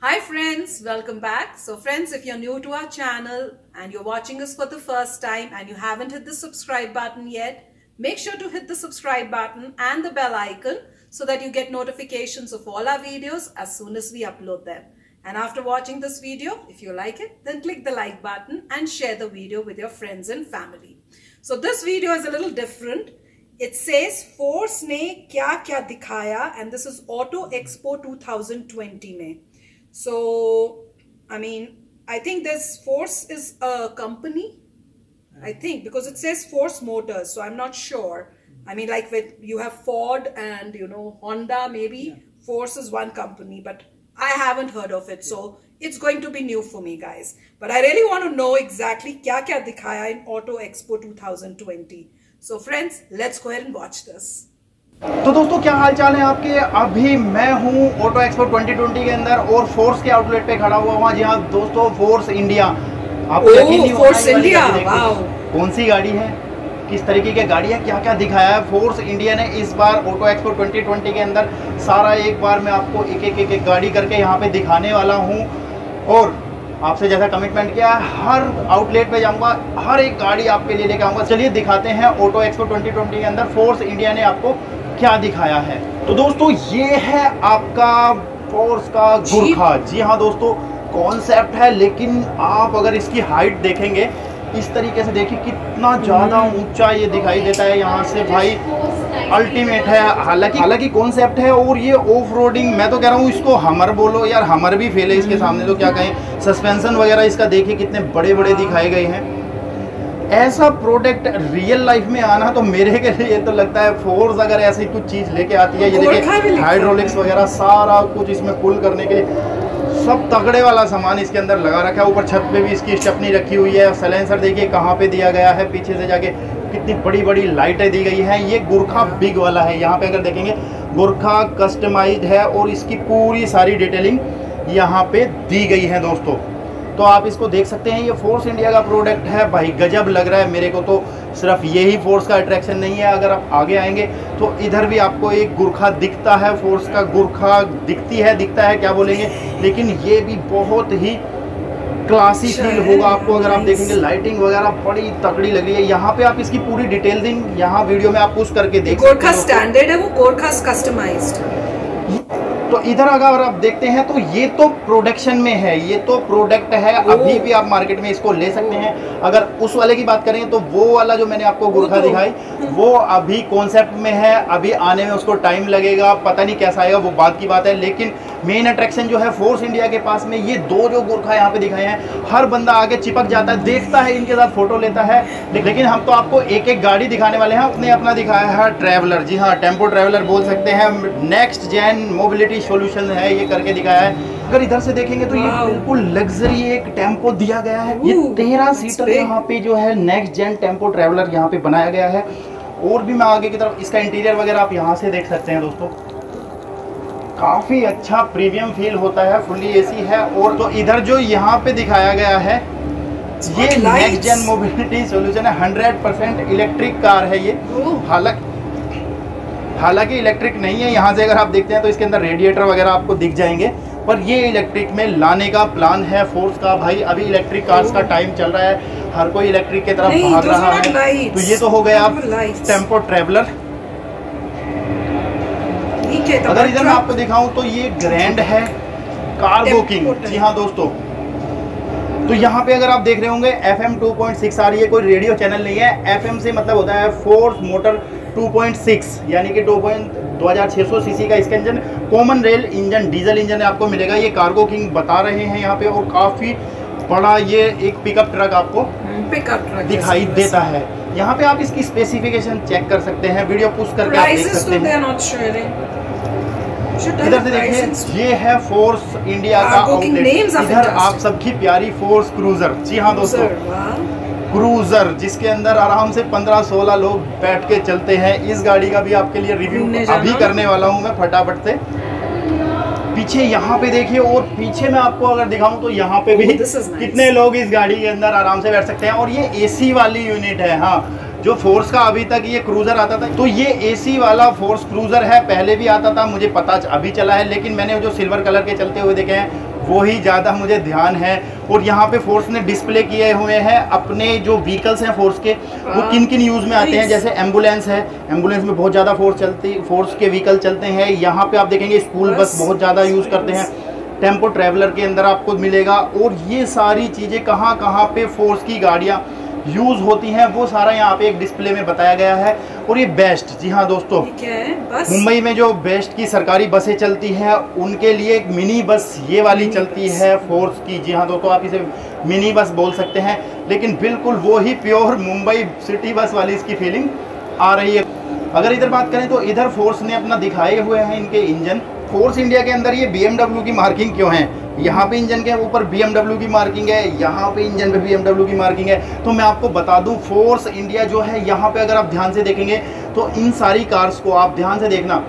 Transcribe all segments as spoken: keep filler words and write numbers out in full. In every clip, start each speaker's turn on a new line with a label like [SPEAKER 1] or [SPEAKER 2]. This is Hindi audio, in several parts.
[SPEAKER 1] Hi friends, welcome back. So friends, if you're new to our channel and you're watching us for the first time and you haven't hit the subscribe button yet, make sure to hit the subscribe button and the bell icon so that you get notifications of all our videos as soon as we upload them. And after watching this video, if you like it, then click the like button and share the video with your friends and family. So this video is a little different. It says Force ने क्या क्या दिखाया and this is Auto Expo twenty twenty में. So, I mean, I think this Force is a company, I think, because it says Force Motors, so I'm not sure. I mean, like with you have Ford and, you know, Honda, maybe. Yeah. Force is one company, but I haven't heard of it, so it's going to be new for me, guys. But I really want to know exactly क्या क्या दिखाया in Auto Expo twenty twenty. So, friends, let's go ahead and watch this.
[SPEAKER 2] तो दोस्तों क्या हाल चाल है आपके। अभी मैं हूँ ऑटो एक्सपो ट्वेंटी ट्वेंटी के अंदर और फोर्स के आउटलेट पे खड़ा हुआ हूँ। जी हाँ दोस्तों, फोर्स इंडिया। आपको यकीन नहीं
[SPEAKER 1] फोर्स इंडिया,
[SPEAKER 2] कौन सी गाड़ी है, किस तरीके की गाड़ी है, क्या क्या दिखाया है फोर्स इंडिया ने इस बार ऑटो एक्सपो ट्वेंटी ट्वेंटी के अंदर। सारा एक बार मैं आपको एक एक एक, एक गाड़ी करके यहाँ पे दिखाने वाला हूँ और आपसे जैसा कमिटमेंट किया है हर आउटलेट पे जाऊंगा, हर एक गाड़ी आपके लिए लेके आऊंगा। चलिए दिखाते हैं ऑटो एक्सपो ट्वेंटी ट्वेंटी के अंदर फोर्स इंडिया ने आपको क्या दिखाया है। तो दोस्तों ये है आपका फोर्स का गुरखा। जी हाँ दोस्तों, कॉन्सेप्ट है, लेकिन आप अगर इसकी हाइट देखेंगे इस तरीके से, देखिए कितना ज़्यादा ऊंचा ये दिखाई देता है यहाँ से भाई, अल्टीमेट है। हालांकि हालांकि कॉन्सेप्ट है और ये ऑफ रोडिंग, मैं तो कह रहा हूँ इसको हमर बोलो यार, हमर भी फेल है इसके सामने, तो क्या कहें। सस्पेंशन वगैरह इसका देखिए कितने बड़े बड़े दिखाए गए हैं। ऐसा प्रोडक्ट रियल लाइफ में आना तो मेरे के लिए तो लगता है फोर्स अगर ऐसी कुछ चीज़ लेके आती है, ये देखिए हाइड्रोलिक्स वगैरह सारा कुछ इसमें पुल करने के लिए सब तगड़े वाला सामान इसके अंदर लगा रखा है। ऊपर छत पे भी इसकी स्टेपनी रखी हुई है। साइलेंसर देखिए कहाँ पे दिया गया है, पीछे से जाके कितनी बड़ी बड़ी लाइटें दी गई हैं। ये गुरखा बिग वाला है, यहाँ पे अगर देखेंगे गुरखा कस्टमाइज्ड है और इसकी पूरी सारी डिटेलिंग यहाँ पे दी गई है दोस्तों। तो आप इसको देख सकते हैं, ये फोर्स इंडिया का प्रोडक्ट है भाई, गजब लग रहा है मेरे को। तो सिर्फ यही फोर्स का अट्रैक्शन नहीं है, अगर आप आगे आएंगे तो इधर भी आपको एक गुरखा दिखता है, फोर्स का गुरखा दिखती है दिखता है क्या बोलेंगे, लेकिन ये भी बहुत ही क्लासी फील होगा आपको अगर आप देखेंगे। लाइटिंग वगैरह बड़ी तगड़ी लग रही है। यहाँ पे आप इसकी पूरी डिटेलिंग यहाँ वीडियो में आप पुश करके देख सकते हैं।
[SPEAKER 1] गोरखा स्टैंडर्ड है, वो गोरखा कस्टमाइज्ड।
[SPEAKER 2] तो इधर अगर आप देखते हैं तो ये तो प्रोडक्शन में है, ये तो प्रोडक्ट है, अभी भी आप मार्केट में इसको ले सकते हैं। अगर उस वाले की बात करें तो वो वाला जो मैंने आपको गुरखा दिखाई वो अभी कॉन्सेप्ट में है, अभी आने में उसको टाइम लगेगा, पता नहीं कैसा आएगा, वो बात की बात है। लेकिन मेन अट्रैक्शन जो है फोर्स इंडिया के पास में ये दो जो गुरखा यहाँ पे दिखाए हैं, हर बंदा आगे चिपक जाता है, देखता है, इनके साथ फोटो लेता है। लेकिन हम तो आपको एक एक गाड़ी दिखाने वाले हैं। अपने अपना दिखाया है ट्रैवलर, जी हाँ टेम्पो ट्रैवलर बोल सकते हैं, नेक्स्ट जेन मोबिलिटी सॉल्यूशन है ये करके दिखाया है। अगर इधर से देखेंगे तो ये बिल्कुल लग्जरी एक टेम्पो दिया गया है। ये तेरह सीटर यहाँ पे जो है नेक्स्ट जेन टेम्पो ट्रैवलर यहाँ पे बनाया गया है। और भी मैं आगे की तरफ इसका इंटीरियर वगैरह आप यहाँ से देख सकते हैं दोस्तों, काफी अच्छा प्रीमियम फील होता है, फुल्ली एसी है। और तो इधर जो यहाँ पे दिखाया गया है ये नेक्स्ट जेन मोबिलिटी सॉल्यूशन है, हंड्रेड परसेंट इलेक्ट्रिक कार है ये। हालांकि हालांकि इलेक्ट्रिक नहीं है, यहाँ से अगर आप देखते हैं तो इसके अंदर रेडिएटर वगैरह आपको दिख जाएंगे, पर ये इलेक्ट्रिक में लाने का प्लान है फोर्स का। भाई अभी इलेक्ट्रिक कार्स का टाइम चल रहा है, हर कोई इलेक्ट्रिक की तरफ भाग रहा है। तो ये तो हो गया टेम्पो ट्रैवलर। अगर इधर मैं आपको दिखाऊं तो ये ग्रैंड है कार्गो किंग। जी हाँ दोस्तों, तो यहाँ पे अगर आप देख रहे होंगे F M two point six आ रही है, कोई रेडियो चैनल नहीं है। एफ एम से मतलब होता है Force motor two point six, यानी कि दो हज़ार छह सौ सीसी का इसका engine, common rail engine, diesel engine आपको मिलेगा। ये कार्गो किंग बता रहे हैं यहाँ पे, और काफी बड़ा ये एक पिकअप ट्रक आपको पिकअप ट्रक दिखाई देता है। यहाँ पे आप इसकी स्पेसिफिकेशन चेक कर सकते हैं, वीडियो पुश करके आप देख सकते हैं। इधर से देखिए ये है फोर्स इंडिया का आउटलेट। इधर आप सबकी प्यारी फोर्स क्रूजर, जी हाँ दोस्तों क्रूजर, जिसके अंदर आराम से पंद्रह सोलह लोग बैठ के चलते हैं। इस गाड़ी का भी आपके लिए रिव्यू अभी करने वाला हूँ मैं फटाफट से। पीछे यहाँ पे देखिए, और पीछे मैं आपको अगर दिखाऊं तो यहाँ पे भी कितने लोग इस गाड़ी के अंदर आराम से बैठ सकते हैं। और ये एसी वाली यूनिट है। हाँ, जो फोर्स का अभी तक ये क्रूजर आता था, तो ये एसी वाला फोर्स क्रूजर है। पहले भी आता था, मुझे पता अभी चला है, लेकिन मैंने जो सिल्वर कलर के चलते हुए देखे हैं वो ही ज़्यादा मुझे ध्यान है। और यहाँ पे फोर्स ने डिस्प्ले किए हुए हैं अपने जो व्हीकल्स हैं फोर्स के, वो किन किन यूज़ में आते हैं। जैसे एम्बुलेंस है, एम्बुलेंस में बहुत ज़्यादा फोर्स चलती फोर्स के व्हीकल चलते हैं। यहाँ पे आप देखेंगे स्कूल बस बहुत ज़्यादा यूज़ करते हैं, टेम्पो ट्रैवलर के अंदर आपको मिलेगा। और ये सारी चीज़ें कहाँ कहाँ पे फोर्स की गाड़ियाँ यूज़ होती हैं वो सारा यहाँ पे एक डिस्प्ले में बताया गया है। और ये बेस्ट, जी हाँ दोस्तों, मुंबई में जो बेस्ट की सरकारी बसें चलती हैं उनके लिए एक मिनी बस ये वाली चलती है फोर्स की। जी हाँ दोस्तों, आप इसे मिनी बस बोल सकते हैं, लेकिन बिल्कुल वो ही प्योर मुंबई सिटी बस वाली इसकी फीलिंग आ रही है। अगर इधर बात करें तो इधर फोर्स ने अपना दिखाए हुए हैं इनके इंजन। फोर्स इंडिया के अंदर ये बी एम डब्ल्यू की मार्किंग क्यों है? यहाँ पे इंजन के ऊपर बी एम डब्ल्यू की मार्किंग है, यहाँ पे इंजन पे बी एम डब्ल्यू की मार्किंग है। तो मैं आपको बता दूं, फोर्स इंडिया जो है यहाँ पे अगर आप ध्यान से देखेंगे तो इन सारी कार्स को आप ध्यान से देखना,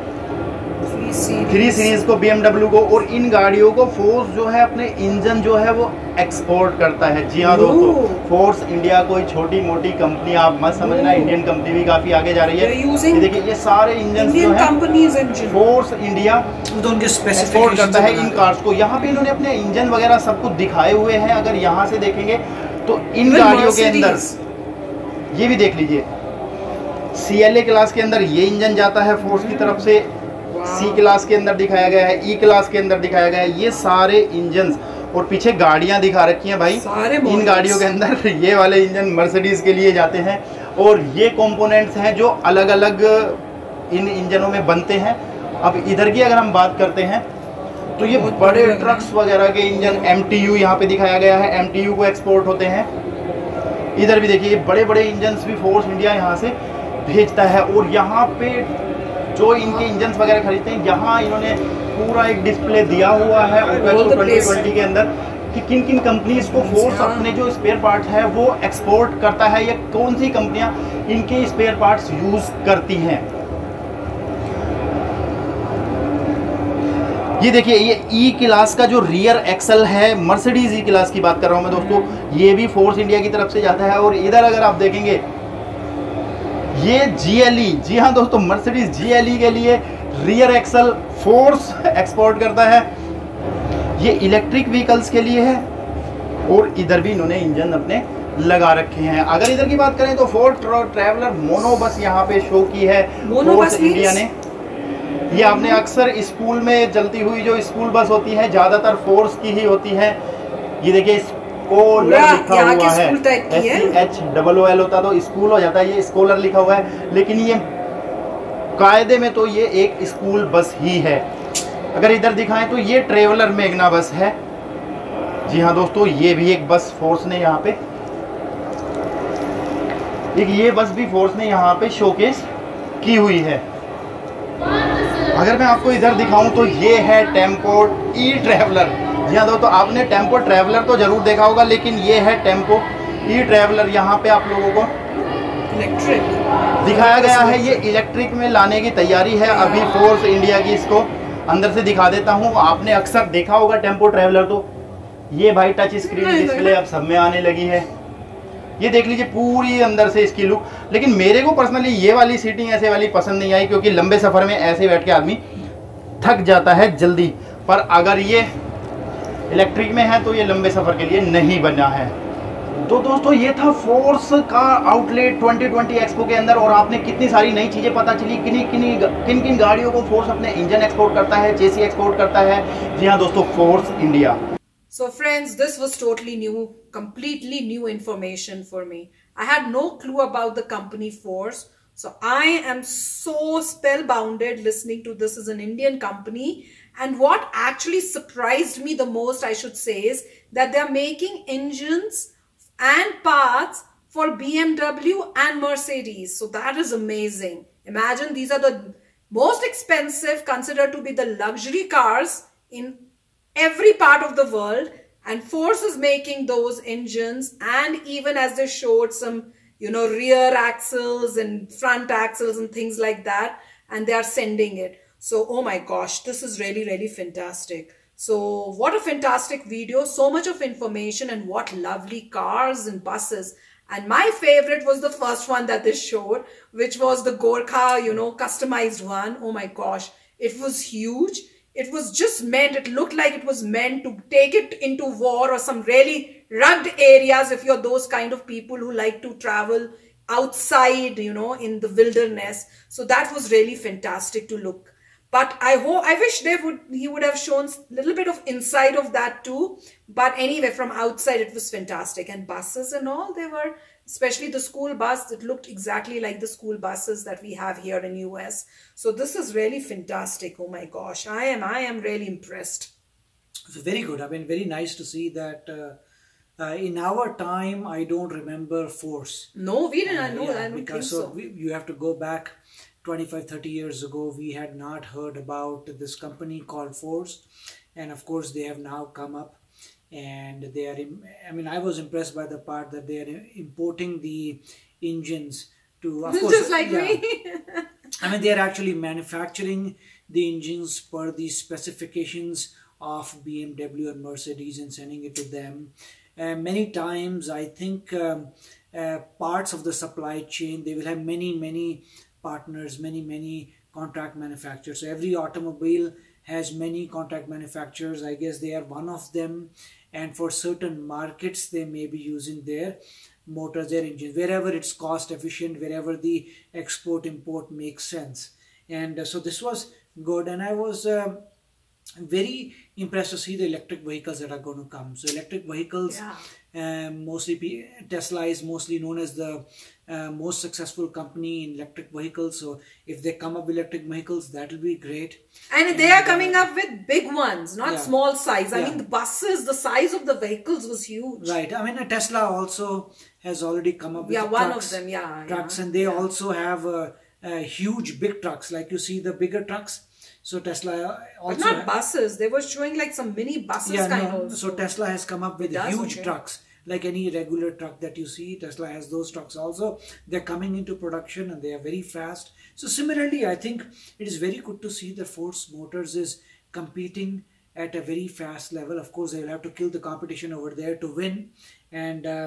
[SPEAKER 2] थ्री सीरीज को, बी एम डब्ल्यू को, और इन गाड़ियों को फोर्स जो है अपने इंजन जो है वो एक्सपोर्ट करता है। जी हाँ दोस्तों, फोर्स इंडिया कोई छोटी मोटी कंपनी आप मत समझना, इंडियन कंपनी भी काफी आगे जा रही है। ये देखिए ये सारे इंजन जो है फोर्स इंडिया एक्सपोर्ट करता है इन कार्स को। यहाँ पे इन्होंने अपने इंजन वगैरह सब कुछ दिखाए हुए हैं। अगर यहाँ से देखेंगे तो इन गाड़ियों के अंदर ये भी देख लीजिए, सी एल ए क्लास के अंदर ये इंजन जाता है फोर्स की तरफ से, सी क्लास के अंदर दिखाया गया है, ई क्लास के अंदर दिखाया गया है। ये सारे इंजन और पीछे गाड़ियां दिखा रखी हैं भाई, इन गाड़ियों के अंदर ये वाले इंजन मर्सिडीज के लिए जाते हैं। और ये कंपोनेंट्स हैं जो अलग अलग इन इंजनों में बनते हैं। अब इधर की अगर हम बात करते हैं तो ये बड़े ट्रक्स वगैरह के इंजन एम टी यू यहाँ पे दिखाया गया है, एम टी यू को एक्सपोर्ट होते हैं। इधर भी देखिए बड़े बड़े इंजन भी फोर्स इंडिया यहाँ से भेजता है। और यहाँ पे जो इनके इंजन वगैरह खरीदते हैं, यहाँ इन्होंने पूरा एक डिस्प्ले दिया हुआ है ट्वेंटी ट्वेंटी के अंदर कि किन किन कंपनीज को फोर्स अपने जो स्पेयर पार्ट्स है वो एक्सपोर्ट करता है, या कौन सी कंपनियां इनके स्पेयर पार्ट्स यूज करती हैं। ये देखिए ये ई क्लास का जो रियर एक्सल है, मर्सिडीज ई क्लास की बात कर रहा हूं मैं दोस्तों, ये भी फोर्स इंडिया की तरफ से जाता है। और इधर अगर आप देखेंगे ये जी एल ई, जी हाँ दोस्तों, मर्सिडीज जी एल ई के लिए रियर एक्सल फोर्स एक्सपोर्ट करता है। ये इलेक्ट्रिक व्हीकल्स के लिए है। और इधर भी इन्होंने इंजन अपने लगा रखे हैं। अगर इधर की बात करें तो फोर्स ट्रैवलर मोनो बस यहाँ पे शो की है फोर्स इंडिया ने। ये आपने अक्सर स्कूल में चलती हुई जो स्कूल बस होती है ज्यादातर फोर्स की ही होती है। ये देखिए स्कॉलर लिखा हुआ है, S C H double O L होता तो स्कूल हो जाता है, ये स्कॉलर लिखा हुआ है, लेकिन ये कायदे में तो ये एक स्कूल बस ही है। अगर इधर दिखाएं तो ये ट्रेवलर मैग्ना बस है। जी हाँ दोस्तों, ये भी एक बस फोर्स ने यहाँ पे, एक ये बस भी फोर्स ने यहाँ पे शोकेस की हुई है। अगर मैं आपको इधर दिखाऊं तो ये है टेम्पो ई ट्रैवलर। जी हाँ दोस्तों, आपने टेम्पो ट्रैवलर तो जरूर देखा होगा, लेकिन ये है टेम्पो ई ट्रैवलर। यहाँ पे आप लोगों को इलेक्ट्रिक दिखाया गया है, ये इलेक्ट्रिक में लाने की तैयारी है अभी फोर्स इंडिया की। इसको अंदर से दिखा देता हूँ। आपने अक्सर देखा होगा टेम्पो ट्रैवलर, तो ये भाई टच स्क्रीन डिस्प्ले अब सब में आने लगी है। ये देख लीजिए पूरी अंदर से इसकी लुक। लेकिन मेरे को पर्सनली ये वाली सीटिंग ऐसे वाली पसंद नहीं आई, क्योंकि लंबे सफर में ऐसे बैठ के आदमी थक जाता है जल्दी। पर अगर ये इलेक्ट्रिक में है तो ये लंबे सफर के लिए नहीं बना है। तो दोस्तों ये था फोर्स का आउटलेट ट्वेंटी ट्वेंटी एक्सपो के अंदर। और आपने कितनी सारी नई चीजें पता चली, किन किन किन किन गाड़ियों को फोर्स अपने इंजन एक्सपोर्ट करता है, चेसी एक्सपोर्ट करता है। जी हाँ दोस्तों, Force India.
[SPEAKER 1] So friends, this was totally new, completely new information for me. I had no clue about the company Force. So I am so spellbounded listening to this as an Indian company. And what actually surprised me the most, I should say, is that they are making engines and parts for B M W and Mercedes. So that is amazing. Imagine these are the most expensive, considered to be the luxury cars in every part of the world, and Force is making those engines, and even as they showed some, you know, rear axles and front axles and things like that, and they are sending it. So oh my gosh, this is really really fantastic. So what a fantastic video, so much of information, and what lovely cars and buses. And my favorite was the first one that they showed, which was the Gorkha, you know, customized one. Oh my gosh, it was huge. It was just meant, it looked like it was meant to take it into war or some really rugged areas if you're those kind of people who like to travel outside, you know, in the wilderness. So that was really fantastic to look. But I hope, I wish they would, he would have shown a little bit of inside of that too. But anyway, from outside, it was fantastic. And buses and all, they were, especially the school bus, it looked exactly like the school buses that we have here in U S. So this is really fantastic. Oh my gosh, I am, I am really impressed.
[SPEAKER 3] Very good. I mean, very nice to see that. Uh, uh, in our time, I don't remember Force.
[SPEAKER 1] No, we didn't.
[SPEAKER 3] Uh,
[SPEAKER 1] I know.
[SPEAKER 3] yeah,
[SPEAKER 1] I don't
[SPEAKER 3] because
[SPEAKER 1] think
[SPEAKER 3] so.
[SPEAKER 1] so.
[SPEAKER 3] We, you have to go back twenty-five, thirty years ago. We had not heard about this company called Force, and of course, they have now come up. And they are, I mean, I was impressed by the part that they are importing the engines to, of course,
[SPEAKER 1] just like
[SPEAKER 3] yeah.
[SPEAKER 1] me.
[SPEAKER 3] I mean, they are actually manufacturing the engines per the specifications of B M W and Mercedes and sending it to them. Uh, many times, I think um, uh, parts of the supply chain, they will have many, many partners, many, many contract manufacturers. So every automobile has many contract manufacturers. I guess they are one of them. And for certain markets, they may be using their motors, their engines, wherever it's cost efficient, wherever the export import makes sense. And uh, so this was good. And I was uh, very impressed to see the electric vehicles that are going to come. So electric vehicles, yeah. um, mostly Tesla is mostly known as the uh, most successful company in electric vehicles. So if they come up with electric vehicles, that will be great.
[SPEAKER 1] And, and they are coming uh, up with big ones, not yeah. small size. I yeah. mean, the buses, the size of the vehicles was huge.
[SPEAKER 3] Right. I mean, Tesla also has already come up with
[SPEAKER 1] yeah,
[SPEAKER 3] trucks,
[SPEAKER 1] one of them, yeah,
[SPEAKER 3] trucks,
[SPEAKER 1] yeah.
[SPEAKER 3] and they
[SPEAKER 1] yeah.
[SPEAKER 3] also have uh, uh, huge big trucks. Like you see the bigger trucks. So Tesla also...
[SPEAKER 1] But not buses. They were showing like some mini buses
[SPEAKER 3] yeah,
[SPEAKER 1] kind
[SPEAKER 3] no,
[SPEAKER 1] of.
[SPEAKER 3] So Tesla has come up with
[SPEAKER 1] does,
[SPEAKER 3] huge
[SPEAKER 1] okay.
[SPEAKER 3] trucks. Like any regular truck that you see, Tesla has those trucks also. They're coming into production and they are very fast. So similarly, I think it is very good to see that Force Motors is competing at a very fast level. Of course, they will have to kill the competition over there to win. And uh,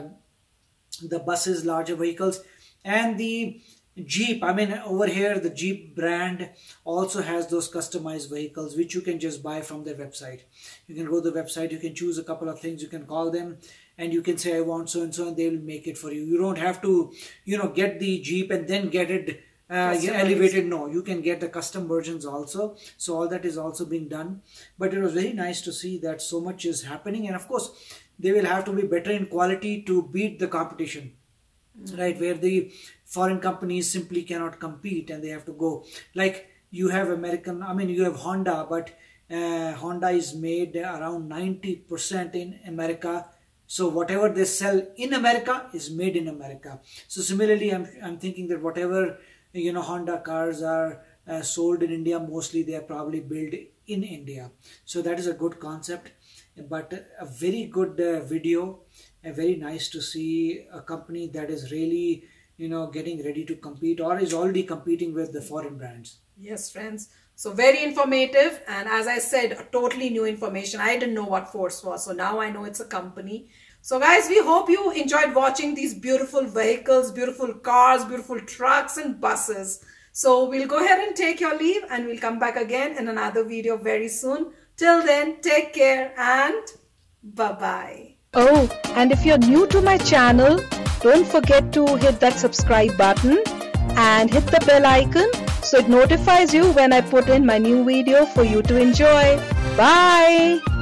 [SPEAKER 3] the buses, larger vehicles, and the Jeep, I mean over here the Jeep brand also has those customized vehicles which you can just buy from their website. You can go to the website, you can choose a couple of things, you can call them and you can say I want so and so and they will make it for you. You don't have to, you know, get the Jeep and then get it uh, elevated. No, you can get the custom versions also. So all that is also being done. But it was very nice to see that so much is happening, and of course they will have to be better in quality to beat the competition. Right, where the foreign companies simply cannot compete and they have to go. Like you have American, I mean you have Honda, but uh, Honda is made around ninety percent in America. So whatever they sell in America is made in America. So similarly, I'm, I'm thinking that whatever, you know, Honda cars are uh, sold in India, mostly they are probably built in India. So that is a good concept, but a very good uh, video. Uh, very nice to see a company that is really, you know, getting ready to compete or is already competing with the foreign brands.
[SPEAKER 1] Yes, friends. So very informative, and as I said, a totally new information. I didn't know what Force was, so now I know it's a company. So guys, we hope you enjoyed watching these beautiful vehicles, beautiful cars, beautiful trucks and buses. So we'll go ahead and take your leave and we'll come back again in another video very soon. Till then, take care and bye-bye.
[SPEAKER 4] Oh, and if you're new to my channel, don't forget to hit that subscribe button and hit the bell icon so it notifies you when I put in my new video for you to enjoy. Bye!